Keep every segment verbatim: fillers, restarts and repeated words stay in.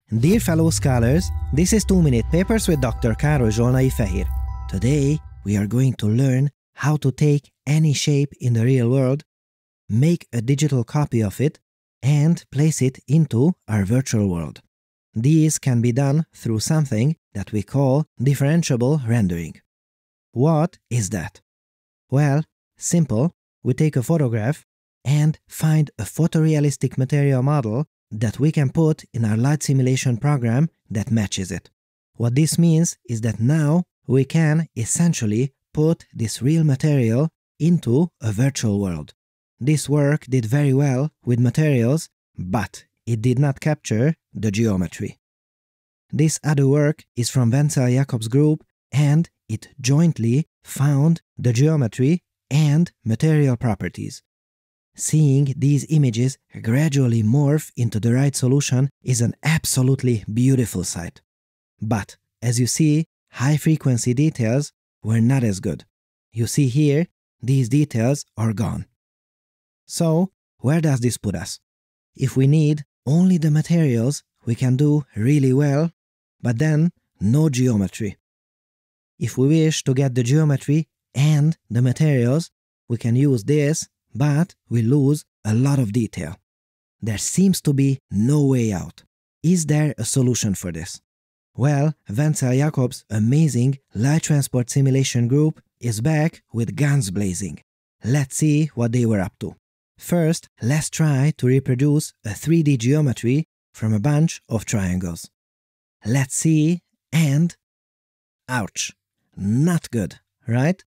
Dear fellow scholars, this is two minute Papers with Doctor Károly Zsolnai Fehér. Today, we are going to learn how to take any shape in the real world, make a digital copy of it, and place it into our virtual world. These can be done through something that we call differentiable rendering. What is that? Well, simple. We take a photograph and find a photorealistic material model that we can put in our light simulation program that matches it. What this means is that now we can essentially put this real material into a virtual world. This work did very well with materials, but it did not capture the geometry. This other work is from Wenzel Jakob's group, and it jointly found the geometry and material properties. Seeing these images gradually morph into the right solution is an absolutely beautiful sight. But, as you see, high-frequency details were not as good. You see here, these details are gone. So, where does this put us? If we need only the materials, we can do really well, but then no geometry. If we wish to get the geometry and the materials, we can use this, but we lose a lot of detail. There seems to be no way out. Is there a solution for this? Well, Wenzel Jakob's amazing light transport simulation group is back with guns blazing. Let's see what they were up to. First, let's try to reproduce a three D geometry from a bunch of triangles. Let's see, and... ouch! Not good, right?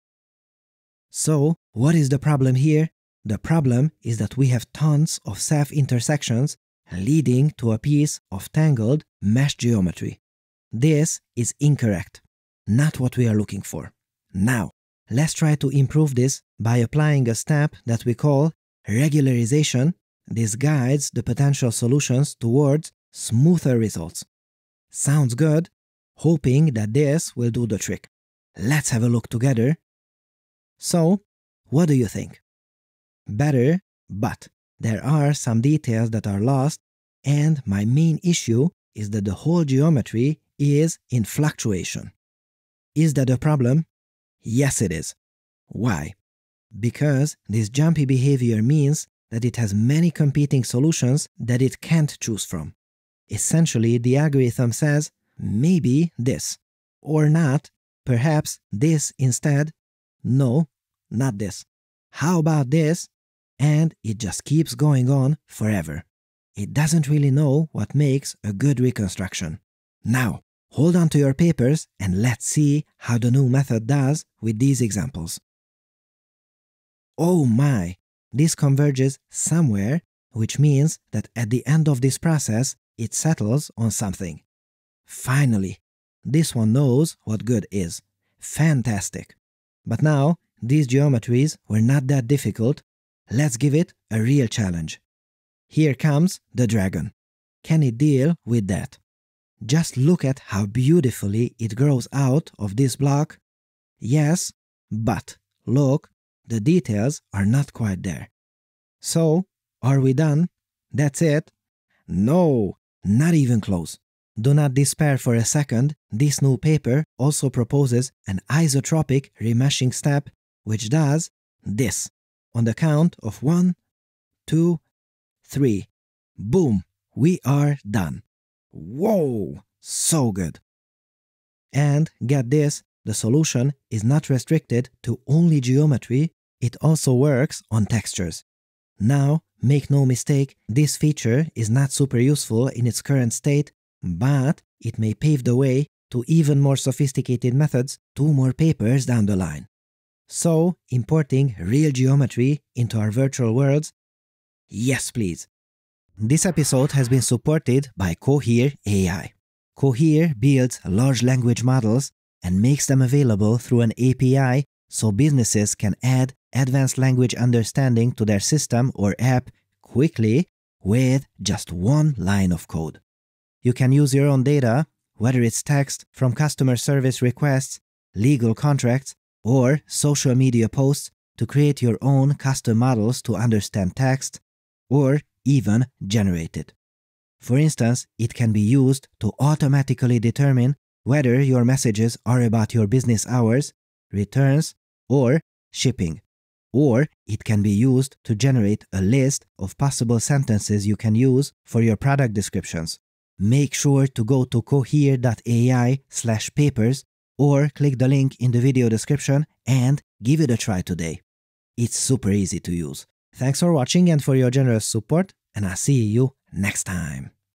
So, what is the problem here? The problem is that we have tons of self-intersections leading to a piece of tangled mesh geometry. This is incorrect, not what we are looking for. Now, let's try to improve this by applying a step that we call regularization. This guides the potential solutions towards smoother results. Sounds good? Hoping that this will do the trick. Let's have a look together. So, what do you think? Better, but there are some details that are lost, and my main issue is that the whole geometry is in fluctuation. Is that a problem? Yes, it is. Why? Because this jumpy behavior means that it has many competing solutions that it can't choose from. Essentially, the algorithm says, maybe this, or not, perhaps this instead, no, not this. How about this? And it just keeps going on forever. It doesn't really know what makes a good reconstruction. Now, hold on to your papers and let's see how the new method does with these examples. Oh my! This converges somewhere, which means that at the end of this process, it settles on something. Finally! This one knows what good is. Fantastic! But now, these geometries were not that difficult. Let's give it a real challenge. Here comes the dragon. Can it deal with that? Just look at how beautifully it grows out of this block. Yes, but look, the details are not quite there. So, are we done? That's it? No, not even close. Do not despair for a second. This new paper also proposes an isotropic remeshing step, which does this. On the count of one, two, three. Boom! We are done. Whoa! So good! And get this, the solution is not restricted to only geometry, it also works on textures. Now, make no mistake, this feature is not super useful in its current state, but it may pave the way to even more sophisticated methods two more papers down the line. So, importing real geometry into our virtual worlds? Yes, please. This episode has been supported by Cohere A I. Cohere builds large language models and makes them available through an A P I so businesses can add advanced language understanding to their system or app quickly with just one line of code. You can use your own data, whether it's text from customer service requests, legal contracts, or social media posts, to create your own custom models to understand text, or even generate it. For instance, it can be used to automatically determine whether your messages are about your business hours, returns, or shipping. Or it can be used to generate a list of possible sentences you can use for your product descriptions. Make sure to go to cohere.ai slash papers or click the link in the video description and give it a try today. It's super easy to use. Thanks for watching and for your generous support, and I'll see you next time.